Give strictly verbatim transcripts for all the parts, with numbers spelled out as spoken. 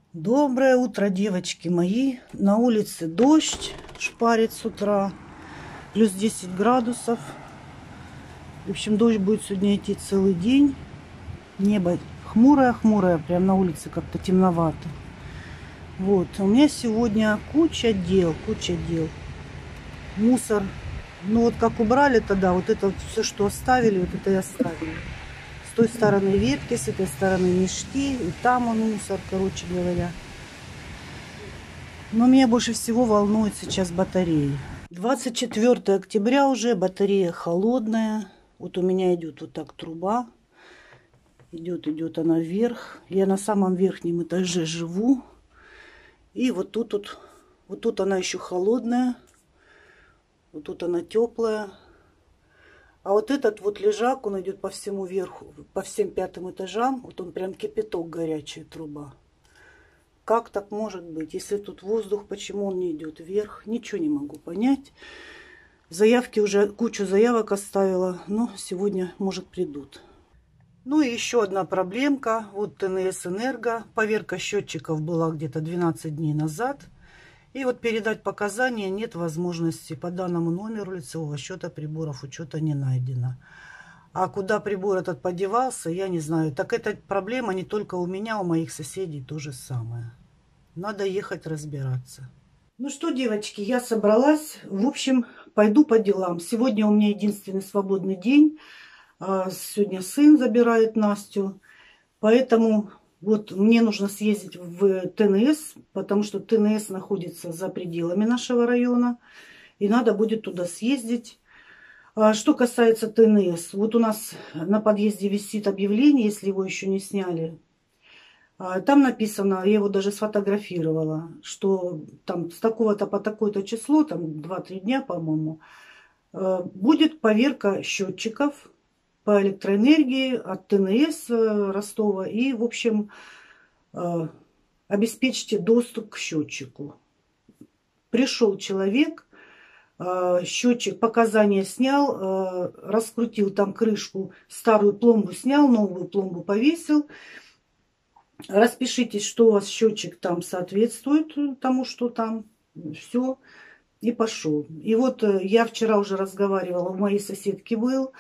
Доброе утро, девочки мои. На улице дождь шпарит с утра. Плюс десять градусов. В общем, дождь будет сегодня идти целый день. Небо хмурое-хмурое. Прям на улице как-то темновато. Вот. У меня сегодня куча дел, куча дел. Мусор. Ну вот как убрали тогда, вот это все, что оставили, вот это и оставили. С той стороны ветки, с этой стороны мешки, и там он мусор, короче говоря. Но меня больше всего волнует сейчас батареи. двадцать четвёртое октября уже, батарея холодная. Вот у меня идет вот так труба. Идет, идет она вверх. Я на самом верхнем этаже живу. И вот тут, вот, вот тут она еще холодная. Вот тут она теплая. А вот этот вот лежак, он идет по всему верху, по всем пятым этажам. Вот он прям кипяток, горячая труба. Как так может быть? Если тут воздух, почему он не идет вверх? Ничего не могу понять. Заявки уже, кучу заявок оставила, но сегодня, может, придут. Ну и еще одна проблемка. Вот ТНС Энерго. Поверка счетчиков была где-то двенадцать дней назад. И вот передать показания нет возможности. По данному номеру лицевого счета приборов учета не найдено. А куда прибор этот подевался, я не знаю. Так эта проблема не только у меня, у моих соседей то же самое. Надо ехать разбираться. Ну что, девочки, я собралась. В общем, пойду по делам. Сегодня у меня единственный свободный день. Сегодня сын забирает Настю. Поэтому... Вот мне нужно съездить в ТНС, потому что ТНС находится за пределами нашего района. И надо будет туда съездить. Что касается ТНС, вот у нас на подъезде висит объявление, если его еще не сняли. Там написано, я его даже сфотографировала, что там с такого-то по такое-то число, там два-три дня, по-моему, будет поверка счетчиков по электроэнергии от ТНС Ростова. И, в общем, обеспечьте доступ к счетчику. Пришел человек, счетчик, показания снял, раскрутил там крышку, старую пломбу снял, новую пломбу повесил. Распишитесь, что у вас счетчик там соответствует тому, что там. Все. И пошел. И вот я вчера уже разговаривала, у моей соседки был,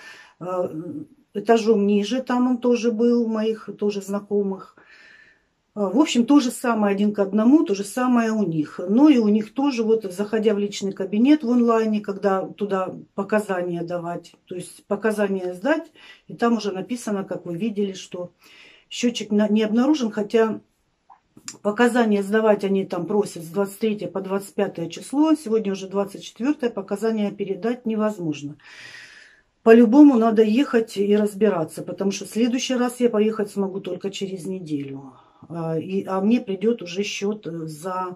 этажом ниже, там он тоже был, у моих тоже знакомых. В общем, то же самое один к одному, то же самое у них. Но и у них тоже, вот заходя в личный кабинет в онлайне, когда туда показания давать, то есть показания сдать, и там уже написано, как вы видели, что счетчик не обнаружен, хотя показания сдавать они там просят с двадцать третьего по двадцать пятое число, сегодня уже двадцать четвёртое, показания передать невозможно. По-любому надо ехать и разбираться, потому что в следующий раз я поехать смогу только через неделю. И, а мне придет уже счет за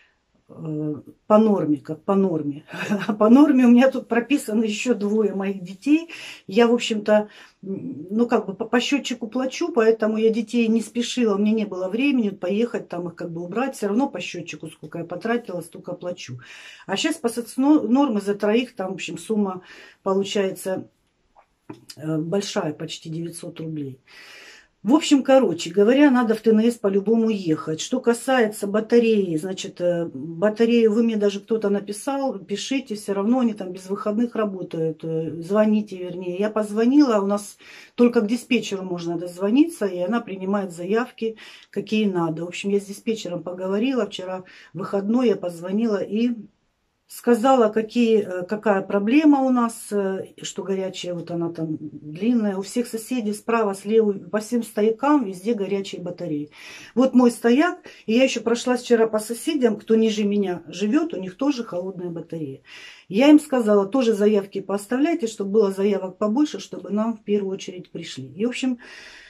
по норме, как по норме. А по норме у меня тут прописано еще двое моих детей. Я, в общем-то, ну как бы по, по счетчику плачу, поэтому я детей не спешила, у меня не было времени поехать там их как бы убрать. Все равно по счетчику, сколько я потратила, столько плачу. А сейчас по соцнорме за троих, там, в общем, сумма получается большая, почти девятьсот рублей. В общем, короче говоря, надо в ТНС по-любому ехать. Что касается батареи, значит, батарею вы мне даже кто-то написал, пишите, все равно они там без выходных работают, звоните, вернее. Я позвонила, у нас только к диспетчеру можно дозвониться, и она принимает заявки, какие надо. В общем, я с диспетчером поговорила, вчера выходной я позвонила и... сказала, какие, какая проблема у нас, что горячая, вот она там длинная. У всех соседей справа, слева, по всем стоякам везде горячие батареи. Вот мой стояк, и я еще прошлась вчера по соседям, кто ниже меня живет, у них тоже холодная батарея. Я им сказала, тоже заявки поставляйте, чтобы было заявок побольше, чтобы нам в первую очередь пришли. И, в общем,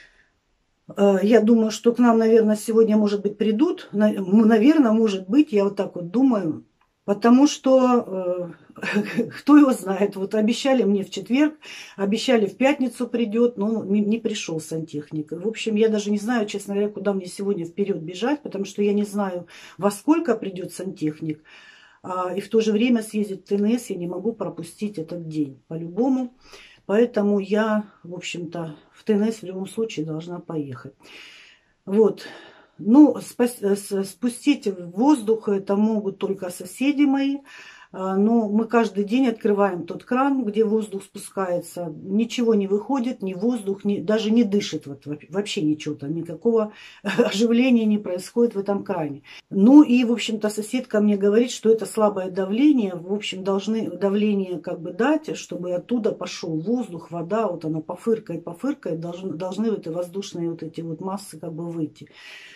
я думаю, что к нам, наверное, сегодня, может быть, придут. Наверное, может быть, я вот так вот думаю. Потому что, э, кто его знает, вот обещали мне в четверг, обещали в пятницу придет, но не, не пришел сантехник. В общем, я даже не знаю, честно говоря, куда мне сегодня вперед бежать, потому что я не знаю, во сколько придет сантехник. А, и в то же время съездить в ТНС я не могу пропустить этот день, по-любому. Поэтому я, в общем-то, в ТНС в любом случае должна поехать. Вот. Ну, спустить воздух это могут только соседи мои. Но мы каждый день открываем тот кран, где воздух спускается. Ничего не выходит, ни воздух, ни, даже не дышит. Вот, вообще ничего там, никакого оживления не происходит в этом кране. Ну и, в общем-то, соседка мне говорит, что это слабое давление. В общем, должны давление как бы дать, чтобы оттуда пошел воздух, вода. Вот оно пофыркает, пофыркает. Должны, должны вот эти воздушные вот эти вот массы как бы выйти.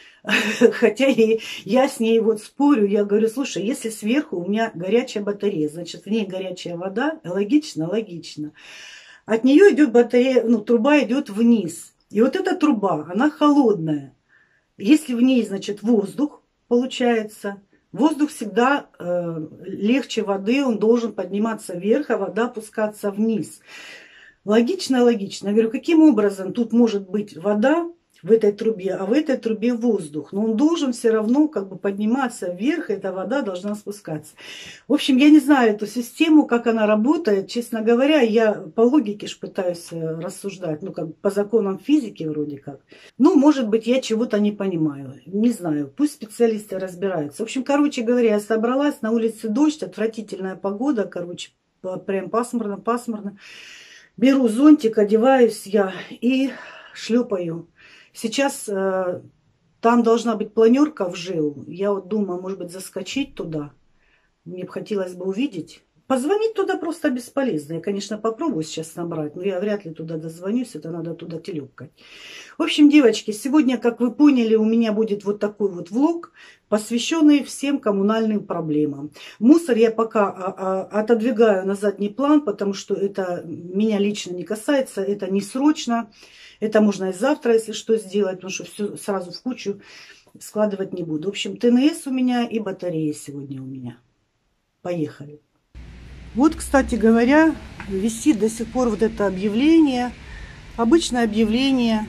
Хотя и я с ней вот спорю, я говорю, слушай, если сверху у меня горячая батарея, значит, в ней горячая вода, логично, логично. От нее идет батарея, ну, труба идет вниз. И вот эта труба, она холодная. Если в ней, значит, воздух получается, воздух всегда э, легче воды, он должен подниматься вверх, а вода опускаться вниз. Логично, логично. Я говорю, каким образом тут может быть вода в этой трубе, а в этой трубе воздух. Но он должен все равно как бы подниматься вверх, и эта вода должна спускаться. В общем, я не знаю эту систему, как она работает. Честно говоря, я по логике ж пытаюсь рассуждать, ну, как бы по законам физики вроде как. Ну, может быть, я чего-то не понимаю. Не знаю, пусть специалисты разбираются. В общем, короче говоря, я собралась, на улице дождь, отвратительная погода, короче, прям пасмурно, пасмурно. Беру зонтик, одеваюсь я и шлепаю. Сейчас э, там должна быть планерка в ЖЭУ. Я вот думаю, может быть, заскочить туда. Мне бы хотелось бы увидеть. Позвонить туда просто бесполезно. Я, конечно, попробую сейчас набрать, но я вряд ли туда дозвонюсь. Это надо туда телепкать. В общем, девочки, сегодня, как вы поняли, у меня будет вот такой вот влог, посвященный всем коммунальным проблемам. Мусор я пока отодвигаю на задний план, потому что это меня лично не касается, это не срочно. Это можно и завтра, если что, сделать, потому что все сразу в кучу складывать не буду. В общем, ТНС у меня и батарея сегодня у меня. Поехали. Вот, кстати говоря, висит до сих пор вот это объявление. Обычное объявление,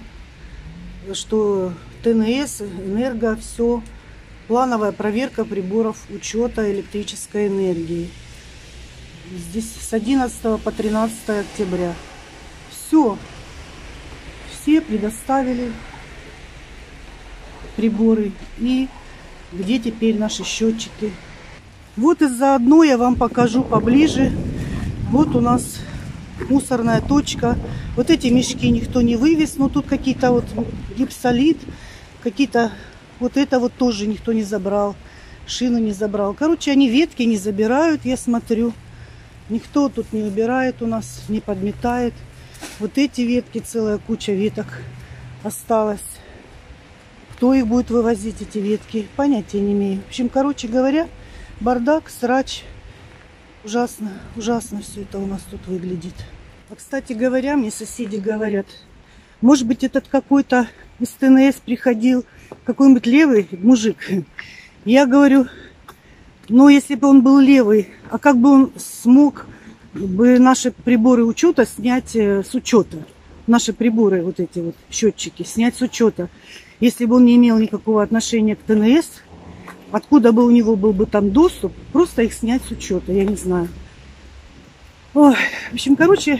что ТНС, энерго, все. Плановая проверка приборов учета электрической энергии. Здесь с одиннадцатого по тринадцатое октября. Все. Все предоставили приборы. И где теперь наши счетчики? Вот и заодно я вам покажу поближе. Вот у нас мусорная точка. Вот эти мешки никто не вывез, но тут какие-то вот гипсолит, какие-то, вот это вот тоже никто не забрал, шину не забрал. Короче, они ветки не забирают, я смотрю. Никто тут не убирает у нас, не подметает. Вот эти ветки, целая куча веток осталась. Кто их будет вывозить, эти ветки, понятия не имею. В общем, короче говоря, бардак, срач. Ужасно, ужасно все это у нас тут выглядит. А, кстати говоря, мне соседи говорят, может быть, этот какой-то из ТНС приходил, какой-нибудь левый мужик. Я говорю, ну, если бы он был левый, а как бы он смог бы наши приборы учета снять с учета? Наши приборы, вот эти вот счетчики, снять с учета. Если бы он не имел никакого отношения к ТНС, откуда бы у него был бы там доступ, просто их снять с учета, я не знаю. Ой, в общем, короче,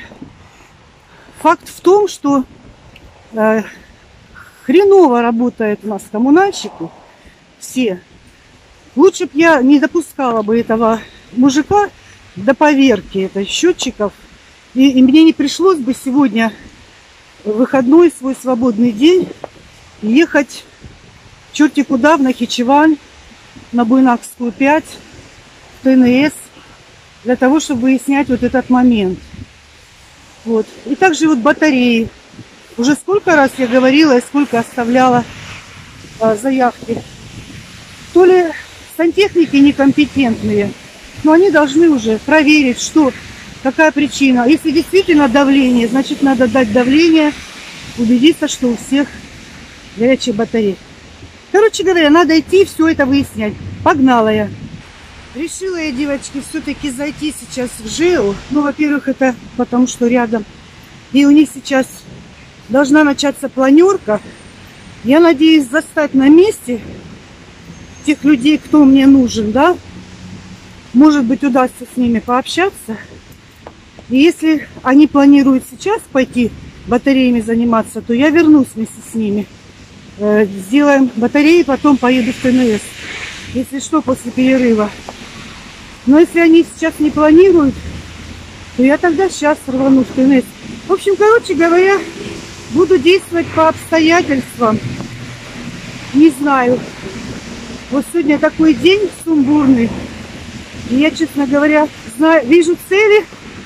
факт в том, что э, хреново работает у нас коммунальщики все. Лучше бы я не допускала бы этого мужика до поверки, это счетчиков. И, и мне не пришлось бы сегодня в выходной свой свободный день ехать черти куда, в Нахичевань, на Буйнакскую пять, в ТНС, для того, чтобы выяснять вот этот момент. Вот. И также вот батареи. Уже сколько раз я говорила и сколько оставляла а, заявки. То ли сантехники некомпетентные, но они должны уже проверить, что, какая причина. Если действительно давление, значит, надо дать давление, убедиться, что у всех горячие батареи. Короче говоря, надо идти все это выяснять. Погнала я. Решила я, девочки, все-таки зайти сейчас в ЖЭУ. Ну, во-первых, это потому что рядом. И у них сейчас должна начаться планерка. Я надеюсь застать на месте тех людей, кто мне нужен, да. Может быть, удастся с ними пообщаться. И если они планируют сейчас пойти батареями заниматься, то я вернусь вместе с ними. Э, сделаем батареи, потом поеду в ТНС. Если что, после перерыва. Но если они сейчас не планируют, то я тогда сейчас рвану в ТНС. В общем, короче говоря, буду действовать по обстоятельствам. Не знаю. Вот сегодня такой день сумбурный. И я, честно говоря, знаю, вижу цели.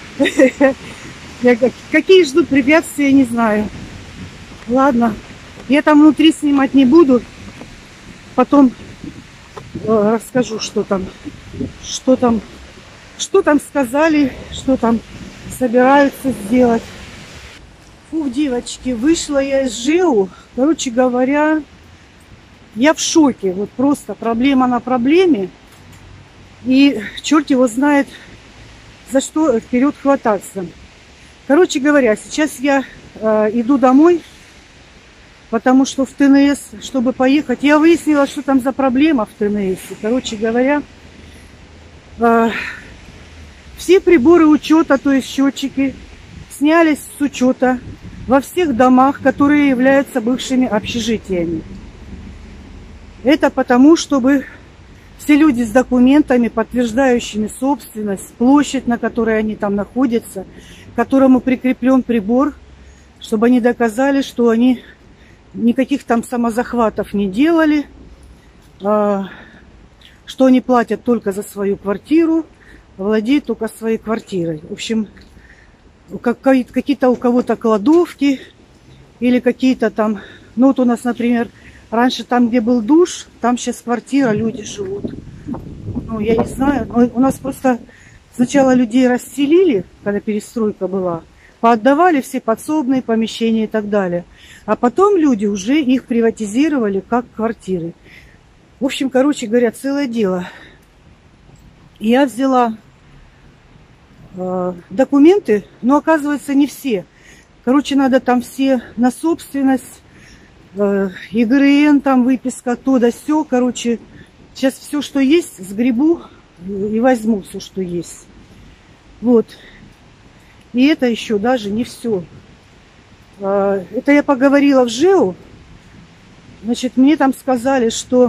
Какие ждут препятствия, не знаю. Ладно. Я там внутри снимать не буду. Потом э, расскажу, что там. Что там. Что там сказали, что там собираются сделать. Фух, девочки, вышла я из ЖЭУ. Короче говоря, я в шоке. Вот просто проблема на проблеме. И черт его знает, за что вперед хвататься. Короче говоря, сейчас я э, иду домой, потому что в ТНС, чтобы поехать, я выяснила, что там за проблема в ТНС. Короче говоря, э, все приборы учета, то есть счетчики, снялись с учета во всех домах, которые являются бывшими общежитиями. Это потому, чтобы все люди с документами, подтверждающими собственность, площадь, на которой они там находятся, к которому прикреплен прибор, чтобы они доказали, что они никаких там самозахватов не делали, что они платят только за свою квартиру, владеют только своей квартирой. В общем, какие-то у кого-то кладовки или какие-то там... Ну вот у нас, например, раньше там, где был душ, там сейчас квартира, люди живут. Ну, я не знаю. Но у нас просто сначала людей расселили, когда перестройка была, поотдавали все подсобные помещения и так далее. А потом люди уже их приватизировали как квартиры. В общем, короче говоря, целое дело. Я взяла э, документы, но оказывается не все. Короче, надо там все на собственность, э, ЕГРН, там выписка, то да сё. Короче, сейчас все, что есть, сгребу и возьму все, что есть. Вот. И это еще даже не все. Э, это я поговорила в ЖЭУ. Значит, мне там сказали, что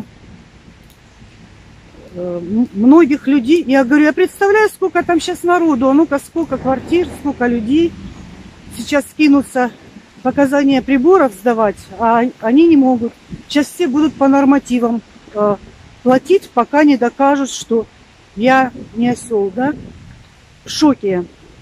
многих людей, я говорю, я представляю, сколько там сейчас народу, а ну-ка, сколько квартир, сколько людей сейчас скинутся показания приборов сдавать, а они не могут. Сейчас все будут по нормативам э, платить, пока не докажут, что я не осел, да? В шоке.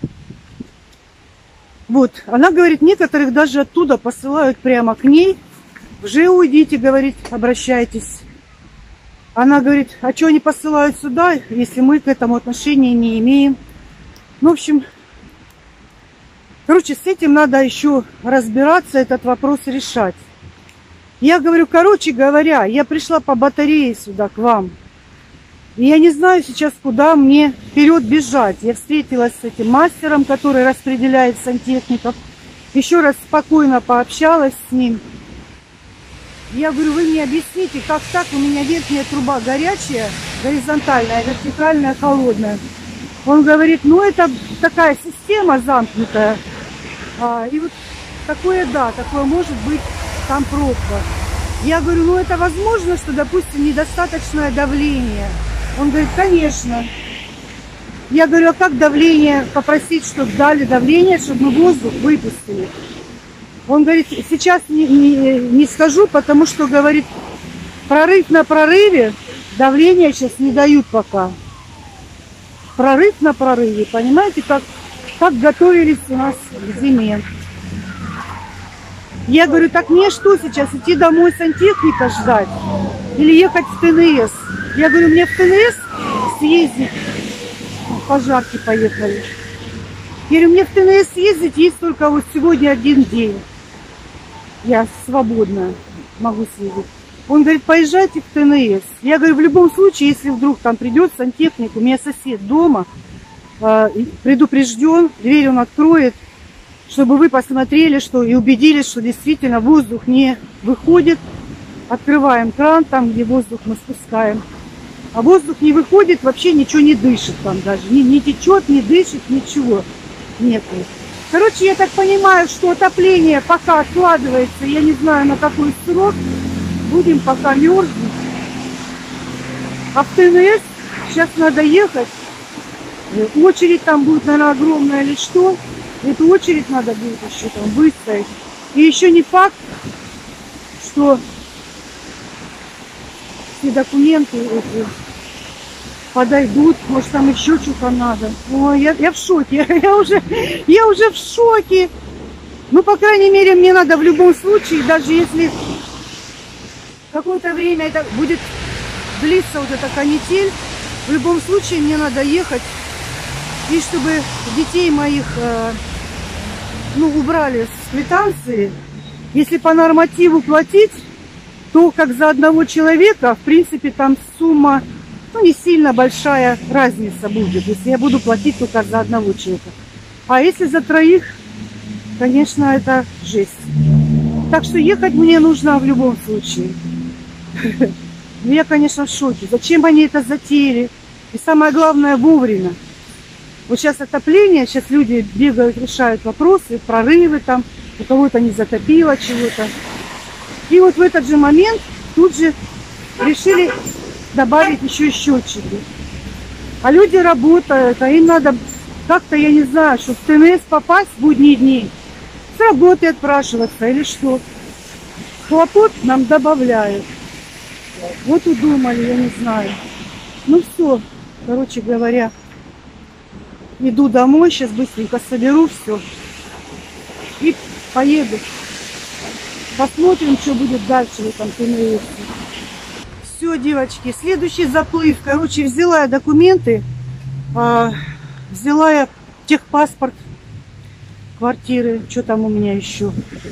Вот, она говорит, некоторых даже оттуда посылают прямо к ней, в ЖЭУ идите, говорит, обращайтесь. Она говорит, а что они посылают сюда, если мы к этому отношения не имеем? Ну, в общем, короче, с этим надо еще разбираться, этот вопрос решать. Я говорю, короче говоря, я пришла по батарее сюда к вам. И я не знаю сейчас, куда мне вперед бежать. Я встретилась с этим мастером, который распределяет сантехников. Еще раз спокойно пообщалась с ним. Я говорю, вы мне объясните, как так, у меня верхняя труба горячая, горизонтальная, вертикальная, холодная. Он говорит, ну это такая система замкнутая. А, и вот такое, да, такое может быть там пробка. Я говорю, ну это возможно, что, допустим, недостаточное давление. Он говорит, конечно. Я говорю, а как давление попросить, чтобы дали давление, чтобы мы воздух выпустили? Он говорит, сейчас не, не, не скажу, потому что, говорит, прорыв на прорыве, давление сейчас не дают пока. Прорыв на прорыве, понимаете, как, как готовились у нас к зиме. Я говорю, так мне что сейчас, идти домой сантехника ждать? Или ехать в ТНС? Я говорю, мне в ТНС съездить. Пожарки поехали. Я говорю, мне в ТНС съездить есть только вот сегодня один день. Я свободна, могу съездить. Он говорит, поезжайте в ТНС. Я говорю, в любом случае, если вдруг там придет сантехник, у меня сосед дома, э, предупрежден, дверь он откроет, чтобы вы посмотрели, что и убедились, что действительно воздух не выходит. Открываем кран, там, где воздух мы спускаем. А воздух не выходит, вообще ничего не дышит там даже. Не, не течет, не дышит, ничего нету. Короче, я так понимаю, что отопление пока откладывается, я не знаю на какой срок. Будем пока мерзнуть. А в ТНС сейчас надо ехать. Очередь там будет, наверное, огромная или что. Эту очередь надо будет еще там выставить. И еще не факт, что все документы эти подойдут. Может, там еще что-то надо. Ой, я, я в шоке. Я уже, я уже в шоке. Ну, по крайней мере, мне надо в любом случае, даже если какое-то время это будет длиться, вот эта канитель, в любом случае мне надо ехать. И чтобы детей моих э, ну, убрали с квитанции, если по нормативу платить, то как за одного человека, в принципе, там сумма, ну, не сильно большая разница будет, если я буду платить только за одного человека. А если за троих, конечно, это жесть. Так что ехать мне нужно в любом случае. Я, конечно, в шоке. Зачем они это затеяли? И самое главное, вовремя. Вот сейчас отопление, сейчас люди бегают, решают вопросы, прорывы там, у кого-то не затопило чего-то. И вот в этот же момент тут же решили добавить еще счетчики. А люди работают, а им надо как-то, я не знаю, чтобы в ТНС попасть в будние дни, с работы отпрашиваться или что. Хлопот нам добавляют. Вот удумали, я не знаю. Ну все, короче говоря, иду домой, сейчас быстренько соберу все и поеду. Посмотрим, что будет дальше в этом ТНС. Все, девочки, следующий заплыв. Короче, взяла я документы, а, взяла я техпаспорт квартиры. Что там у меня еще?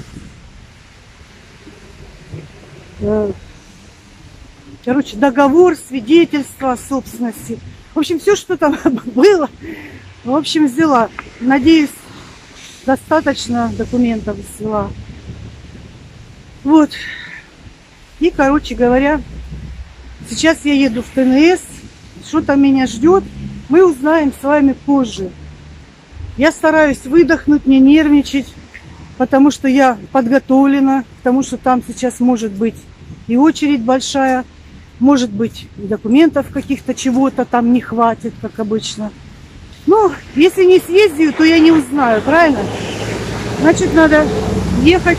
Короче, договор, свидетельство о собственности. В общем, все, что там было, в общем, взяла. Надеюсь, достаточно документов взяла. Вот. И, короче говоря, сейчас я еду в ТНС. Что там меня ждет, мы узнаем с вами позже. Я стараюсь выдохнуть, не нервничать, потому что я подготовлена к тому, что там сейчас может быть и очередь большая. Может быть, документов каких-то, чего-то там не хватит, как обычно. Ну, если не съездию, то я не узнаю, правильно? Значит, надо ехать.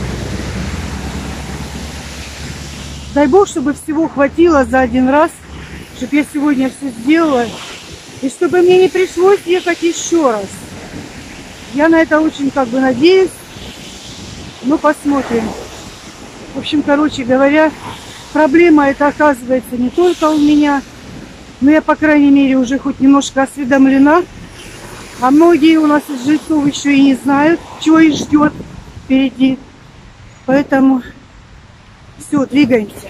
Дай Бог, чтобы всего хватило за один раз, чтобы я сегодня все сделала. И чтобы мне не пришлось ехать еще раз. Я на это очень как бы надеюсь. Ну, посмотрим. В общем, короче говоря, проблема эта оказывается не только у меня, но я, по крайней мере, уже хоть немножко осведомлена. А многие у нас из жильцов еще и не знают, чего их ждет впереди. Поэтому все, двигаемся.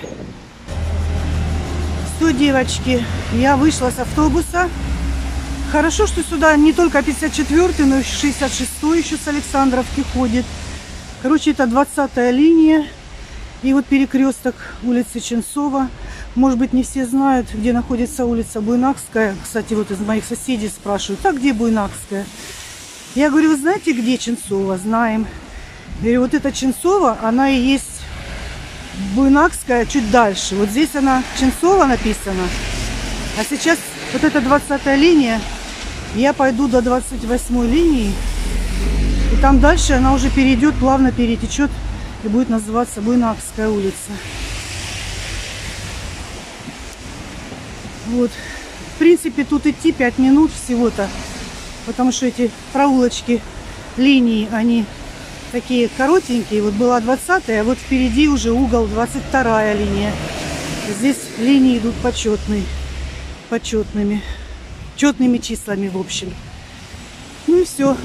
Все, девочки, я вышла с автобуса. Хорошо, что сюда не только пятьдесят четвёртый, но и шестьдесят шестой еще с Александровки ходит. Короче, это двадцатая линия. И вот перекресток улицы Ченцова. Может быть, не все знают, где находится улица Буйнакская. Кстати, вот из моих соседей спрашивают, а где Буйнакская? Я говорю, вы знаете, где Ченцова? Знаем. Я говорю, вот эта Ченцова, она и есть Буйнакская чуть дальше. Вот здесь она Ченцова написана. А сейчас вот эта двадцатая линия. Я пойду до двадцать восьмой линии. И там дальше она уже перейдет, плавно перетечет. И будет называться Буйнакская улица. Вот. В принципе, тут идти пять минут всего-то. Потому что эти проулочки, линии, они такие коротенькие. Вот была двадцатая, а вот впереди уже угол двадцать вторая линия. Здесь линии идут почетные. Почетными. Четными числами, в общем. Ну и все.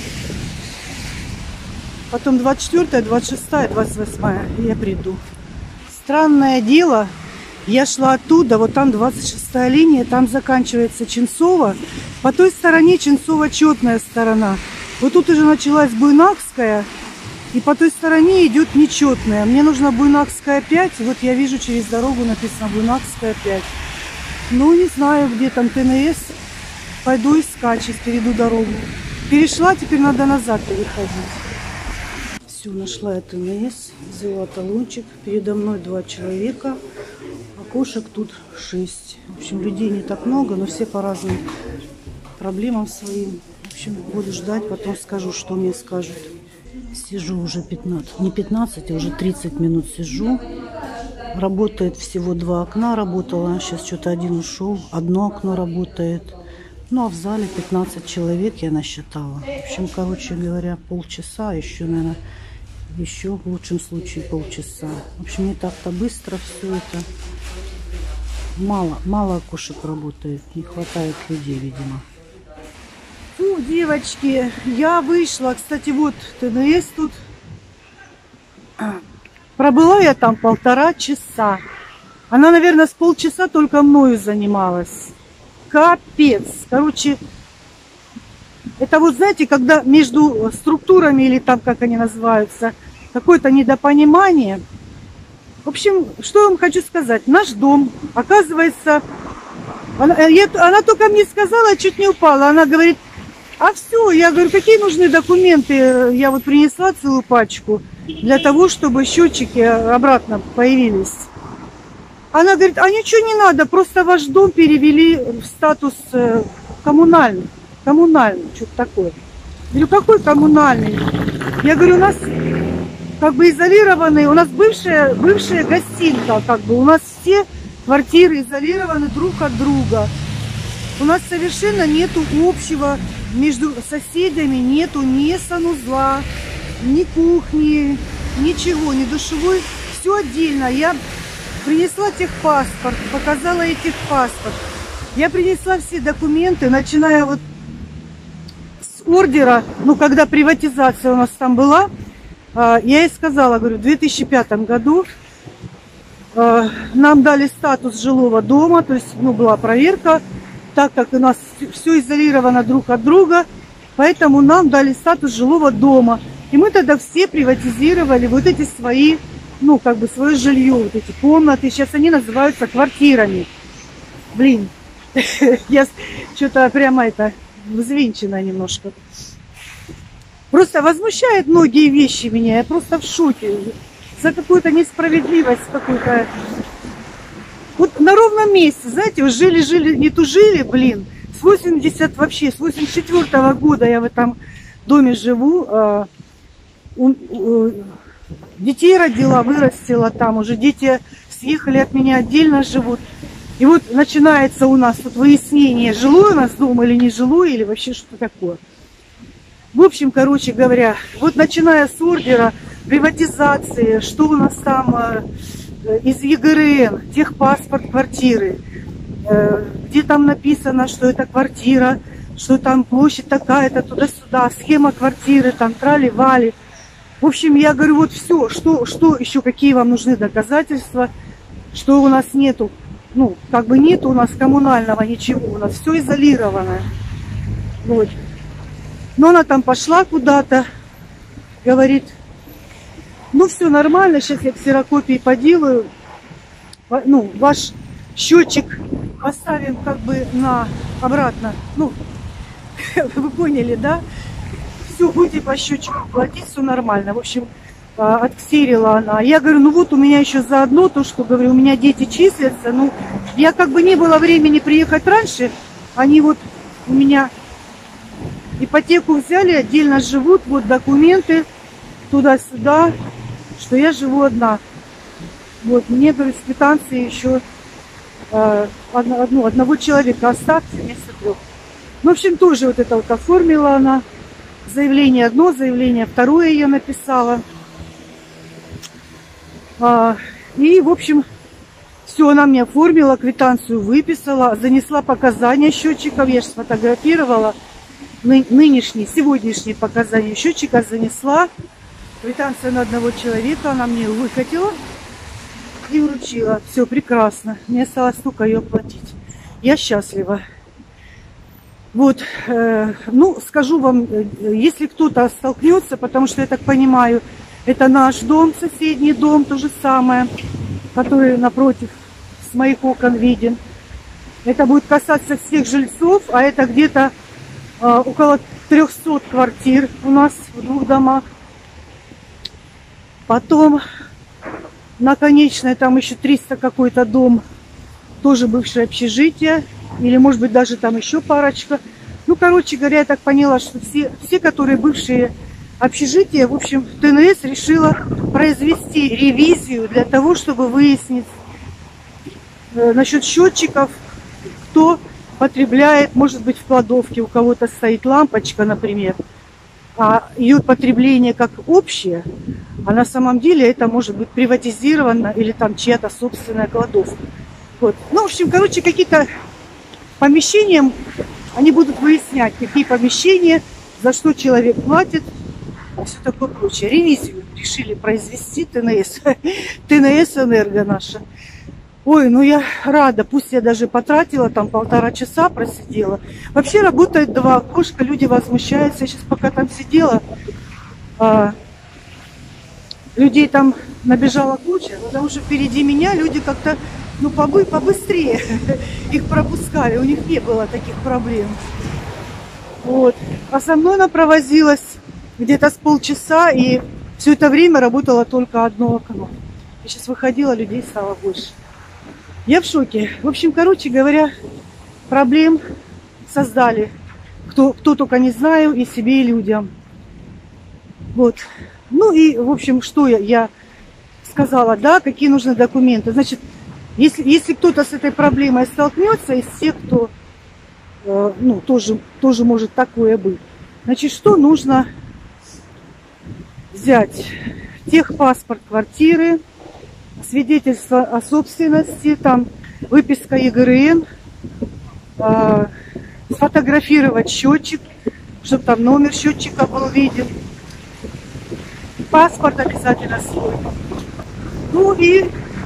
Потом двадцать четвёртая, двадцать шестая, двадцать восьмая я приду. Странное дело, я шла оттуда, вот там двадцать шестая линия, там заканчивается Ченцова. По той стороне Ченцова четная сторона. Вот тут уже началась Буйнакская, и по той стороне идет нечетная. Мне нужна Буйнакская пять, и вот я вижу через дорогу написано Буйнакская пять. Ну, не знаю, где там ТНС. Пойду искать, сейчас перейду дорогу. Перешла, теперь надо назад переходить. Все, нашла я ТНС. Взяла талончик. Передо мной два человека. Окошек тут шесть. В общем, людей не так много, но все по разным проблемам своим. В общем, буду ждать, потом скажу, что мне скажут. Сижу уже пятнадцать, не пятнадцать, а уже тридцать минут сижу. Работает всего два окна, работала. Сейчас что-то один ушел. Одно окно работает. Ну, а в зале пятнадцать человек я насчитала. В общем, короче говоря, полчаса, еще, наверное, еще в лучшем случае полчаса. В общем, не так-то быстро все это. Мало, мало окошек работает. Не хватает людей, видимо. Фу, девочки, я вышла. Кстати, вот ТНС тут. Пробыла я там полтора часа. Она, наверное, с полчаса только мною занималась. Капец. Короче, это вот, знаете, когда между структурами, или там, как они называются, какое-то недопонимание. В общем, что я вам хочу сказать. Наш дом, оказывается, она, я, она только мне сказала, чуть не упала. Она говорит, а все, я говорю, какие нужны документы? Я вот принесла целую пачку для того, чтобы счетчики обратно появились. Она говорит, а ничего не надо, просто ваш дом перевели в статус коммунальный. Коммунальный, что-то такое. Я говорю, какой коммунальный? Я говорю, у нас как бы изолированные, у нас бывшая, бывшая гостинка, как бы у нас все квартиры изолированы друг от друга. У нас совершенно нету общего, между соседями нету ни санузла, ни кухни, ничего, ни душевой. Все отдельно. Я принесла техпаспорт, показала ей техпаспорт. Я принесла все документы, начиная вот с ордера, ну, когда приватизация у нас там была, я ей сказала, говорю, в две тысячи пятом году нам дали статус жилого дома, то есть, ну, была проверка, так как у нас все изолировано друг от друга, поэтому нам дали статус жилого дома. И мы тогда все приватизировали вот эти свои, ну, как бы свое жилье, вот эти комнаты. Сейчас они называются квартирами. Блин, я что-то прямо это взвинчена немножко. Просто возмущают многие вещи меня. Я просто в шоке. За какую-то несправедливость, какую-то. Вот на ровном месте, знаете, вот жили-жили, не тужили, блин. С восьмидесятого, вообще, с восемьдесят четвёртого года я в этом доме живу. Детей родила, вырастила там. Уже дети съехали от меня, отдельно живут. И вот начинается у нас тут выяснение, жилой у нас дом или не жилой, или вообще что такое. В общем, короче говоря, вот начиная с ордера приватизации, что у нас там э, из ЕГРН, техпаспорт квартиры, э, где там написано, что это квартира, что там площадь такая-то, туда-сюда, схема квартиры, там трали-вали. В общем, я говорю, вот все, что, что еще, какие вам нужны доказательства, что у нас нету, ну, как бы нету у нас коммунального ничего, у нас все изолировано. Вот. Но она там пошла куда-то, говорит, ну все нормально, сейчас я ксерокопии поделаю, ну, ваш счетчик поставим как бы на обратно, ну, вы поняли, да? Все, будете по счетчику платить, все нормально. В общем, отксерила она. Я говорю, ну вот у меня еще заодно то, что, говорю, у меня дети числятся, ну, я как бы не было времени приехать раньше, они вот у меня ипотеку взяли, отдельно живут, вот документы туда-сюда, что я живу одна. Вот, мне, говорю, с квитанции еще э, одно, одного человека оставьте вместо трех. Ну, в общем, тоже вот это вот оформила она. Заявление одно, заявление второе я написала. А, и, в общем, все она мне оформила, квитанцию выписала, занесла показания счетчиков, я же сфотографировала. Ны, нынешние, сегодняшние показания счетчика занесла. Квитанция на одного человека она мне выкатила и вручила. Все прекрасно. Мне осталось только ее оплатить. Я счастлива. Вот, э, ну, скажу вам, если кто-то столкнется, потому что, я так понимаю, это наш дом, соседний дом, то же самое, который напротив с моих окон виден. Это будет касаться всех жильцов, а это где-то э, около трёхсот квартир у нас в двух домах. Потом на Конечной там еще триста какой-то дом, тоже бывшее общежитие. Или, может быть, даже там еще парочка. Ну, короче говоря, я так поняла, что все, все которые бывшие общежития, в общем, ТНС решила произвести ревизию для того, чтобы выяснить э, насчет счетчиков, кто потребляет, может быть, в кладовке у кого-то стоит лампочка, например, а ее потребление как общее, а на самом деле это может быть приватизировано или там чья-то собственная кладовка. Вот. Ну, в общем, короче, какие-то помещения, они будут выяснять, какие помещения, за что человек платит, и все такое прочее. Ревизию решили произвести ТНС, ТНС Энерго наша. Ой, ну я рада, пусть я даже потратила там полтора часа, просидела. Вообще работает два окошка, люди возмущаются. Я сейчас пока там сидела, а, людей там набежала куча, потому что впереди меня люди как-то, ну, побы, побыстрее их пропускали, у них не было таких проблем. Вот. А со мной она провозилась где-то с полчаса, и все это время работало только одно окно. Я сейчас выходила, людей стало больше. Я в шоке. В общем, короче говоря, проблем создали. Кто, кто только не знаю, и себе, и людям. Вот. Ну и, в общем, что я, я сказала, да, какие нужны документы. Значит, если, если кто-то с этой проблемой столкнется, из тех, кто, э, ну, тоже, тоже может такое быть, значит, что нужно взять? Техпаспорт квартиры, свидетельство о собственности, там выписка ЕГРН, э, сфотографировать счетчик, чтобы там номер счетчика был виден, паспорт обязательно свой. Ну и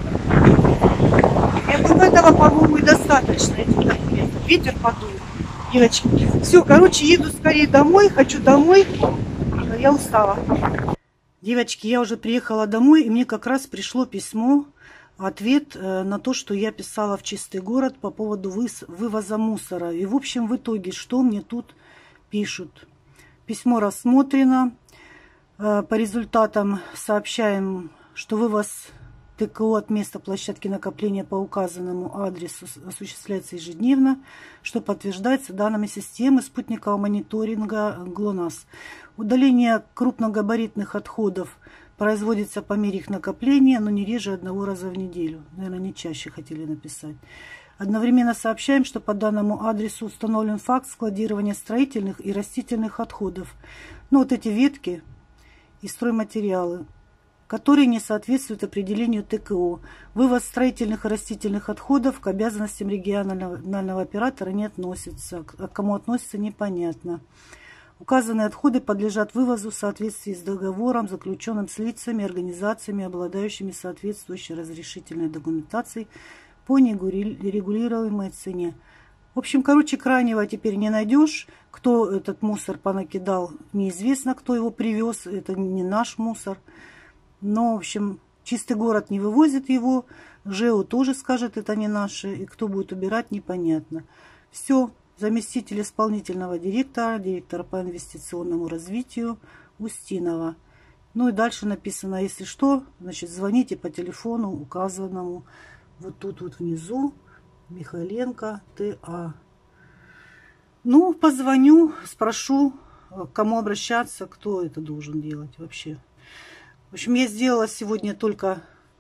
этого, по-моему, и достаточно этих документов. Ветер подул, девочки. Все, короче, еду скорее домой, хочу домой, я устала. Девочки, я уже приехала домой, и мне как раз пришло письмо, ответ на то, что я писала в Чистый город по поводу вывоза мусора. И, в общем, в итоге, что мне тут пишут? Письмо рассмотрено. По результатам сообщаем, что вывоз ТКО от места площадки накопления по указанному адресу осуществляется ежедневно, что подтверждается данными системы спутникового мониторинга ГЛОНАСС. Удаление крупногабаритных отходов производится по мере их накопления, но не реже одного раза в неделю. Наверное, не чаще хотели написать. Одновременно сообщаем, что по данному адресу установлен факт складирования строительных и растительных отходов. Ну, вот эти ветки и стройматериалы, которые не соответствуют определению ТКО. Вывоз строительных и растительных отходов к обязанностям регионального оператора не относится. А к кому относится, непонятно. Указанные отходы подлежат вывозу в соответствии с договором, заключенным с лицами и организациями, обладающими соответствующей разрешительной документацией по нерегулируемой цене. В общем, короче, крайнего теперь не найдешь. Кто этот мусор понакидал, неизвестно, кто его привез. Это не наш мусор. Но, в общем, Чистый город не вывозит его. ЖЭО тоже скажет, это не наше. И кто будет убирать, непонятно. Все. Заместитель исполнительного директора, директора по инвестиционному развитию Устинова. Ну и дальше написано, если что, значит, звоните по телефону, указанному вот тут вот внизу, Михайленко ТА. Ну, позвоню, спрошу, к кому обращаться, кто это должен делать вообще. В общем, я сделала сегодня только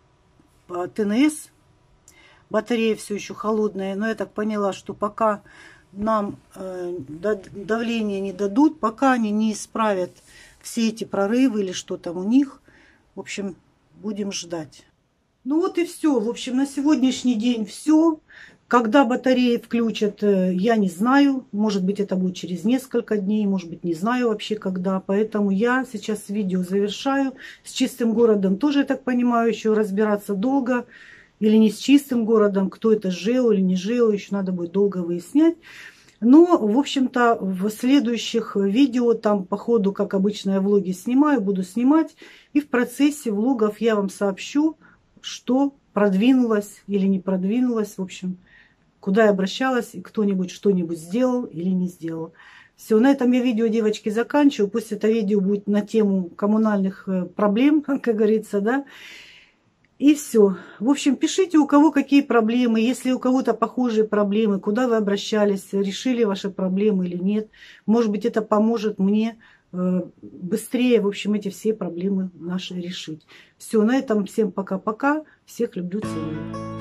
ТНС. Батарея все еще холодная, но я так поняла, что пока нам э, давление не дадут, пока они не исправят все эти прорывы или что там у них. В общем, будем ждать. Ну вот и все. В общем, на сегодняшний день все. Когда батареи включат, я не знаю. Может быть, это будет через несколько дней. Может быть, не знаю вообще когда. Поэтому я сейчас видео завершаю. С Чистым городом тоже, я так понимаю, еще разбираться долго. Или не с Чистым городом, кто это, ЖЭО или не ЖЭО, еще надо будет долго выяснять. Но, в общем-то, в следующих видео, там по ходу, как обычно, я влоги снимаю, буду снимать. И в процессе влогов я вам сообщу, что продвинулось или не продвинулось. В общем, куда я обращалась, и кто-нибудь что-нибудь сделал или не сделал. Все, на этом я видео, девочки, заканчиваю. Пусть это видео будет на тему коммунальных проблем, как говорится, да. И все. В общем, пишите, у кого какие проблемы, если у кого-то похожие проблемы, куда вы обращались, решили ваши проблемы или нет. Может быть, это поможет мне быстрее, в общем, эти все проблемы наши решить. Все, на этом всем пока-пока. Всех люблю, целую.